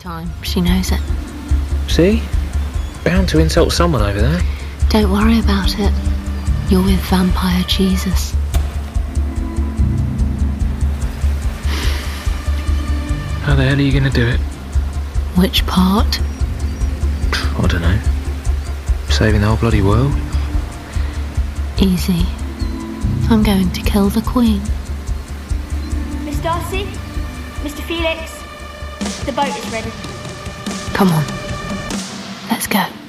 time. She knows it. See? Bound to insult someone over there. Don't worry about it. You're with Vampire Jesus. How the hell are you going to do it? Which part? I don't know. Saving the whole bloody world? Easy. I'm going to kill the Queen. Miss Darcy? Mr. Felix? The boat is ready. Come on. Let's go.